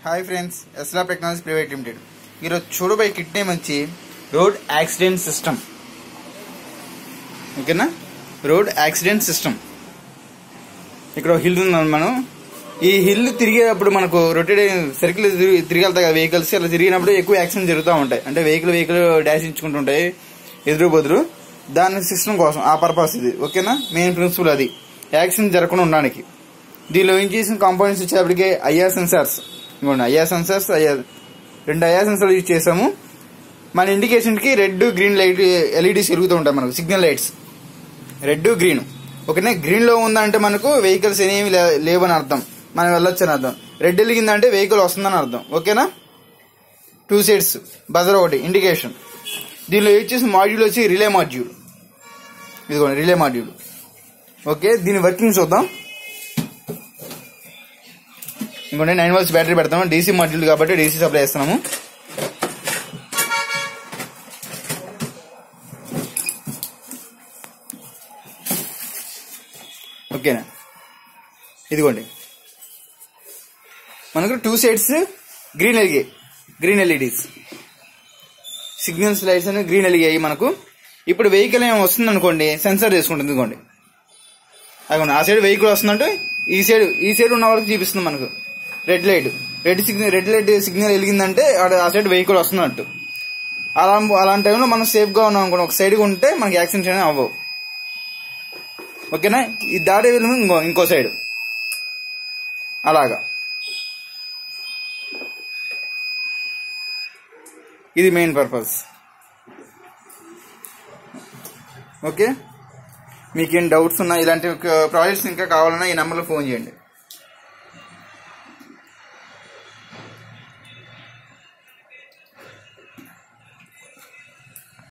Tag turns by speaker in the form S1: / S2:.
S1: Hi friends, S lab technology private limited. ఈరోజు చూడబోయే kit name వచ్చి రోడ్ యాక్సిడెంట్ సిస్టమ్. ఓకేనా, రోడ్ యాక్సిడెంట్ సిస్టమ్. ఇక్కడ హిల్ ఉన్నాం మనం. ఈ హిల్ తిరిగేటప్పుడు మనకు రొటేట్ సర్కిల్ తిరిగెళ్తాయి కదా వెహికల్స్. అలా తిరిగినప్పుడు ఎక్కువ యాక్సిడెంట్ జరుగుతూ ఉంటాయి. అంటే వెహికల్ డాష్ ఇచ్చుకుంటుంటాయి ఎదురు బదురు. దాని సిస్టమ్ కోసం ఆ పర్పస్ ఇది. ఓకేనా, మెయిన్ ప్రిన్సిపల్ అది యాక్సిడెంట్ జరగకుండా ఉండడానికి. దీనిలో ఏం చేసిన కాంపోనెంట్స్ వచ్చేప్పటికి ఐఆర్ సెన్సార్స్. ఇంకోండి ఐఆర్ సెన్సార్స్, రెండు ఐఆర్ సెన్సార్లు యూజ్ చేసాము. మన ఇండికేషన్ కి రెడ్ గ్రీన్ లైట్ ఎల్ఈడీస్ వెలుగుతూ ఉంటాయి మనకు, సిగ్నల్ లైట్స్ రెడ్ గ్రీన్. ఓకేనా, గ్రీన్ లో ఉందంటే మనకు వెహికల్స్ ఏమి లేవని అర్థం, మనం వెళ్ళొచ్చు అని అర్థం. రెడ్ వెలిగిందంటే వెహికల్ వస్తుందని అర్థం. ఓకేనా, 2 సైడ్స్ బజర్ ఒకటి ఇండికేషన్. దీనిలో యూజ్ చేసిన మాడ్యూల్ వచ్చి రిలే మాడ్యూల్. ఇదిగోండి రిలే మాడ్యూల్. ఓకే, దీని వర్కింగ్ చూద్దాం. ఇంకోటి 9 volts బ్యాటరీ పెడతాము. డీసీ మాడ్యూల్ కాబట్టి డీసీ సప్లై చేస్తున్నాము. ఓకేనా, ఇదిగోండి మనకు 2 సైడ్స్ గ్రీన్ ఎలిగాయి, గ్రీన్ ఎల్ఈడీస్ సిగ్నల్స్ లైట్స్ అని గ్రీన్ ఎలిగాయి మనకు. ఇప్పుడు వెహికల్ ఏమి వస్తుంది అనుకోండి, సెన్సార్ చేసుకుంటుంది. ఇదిగోండి అదిగోండి, ఆ సైడ్ వెహికల్ వస్తుందంటే ఈ సైడ్ ఉన్న వాళ్ళకి చూపిస్తుంది మనకు red light. Red light signal వెలిగిందంటే ఆ సైడ్ వెహికల్ వస్తున్నట్టు. అలాంటి టైంలో మనం సేఫ్ గా ఉన్నాం అనుకోండి, ఒక సైడ్ ఉంటే మనకి యాక్సిడెంట్ అనేది అవ్వవు. ఓకేనా, ఈ దారి వెళ్ళి ఇంకో సైడ్ అలాగా. ఇది మెయిన్ పర్పస్. ఓకే, మీకేం డౌట్స్ ఉన్నా, ఇలాంటి ప్రాజెక్ట్స్ ఇంకా కావాలన్నా ఈ నెంబర్లో ఫోన్ చేయండి.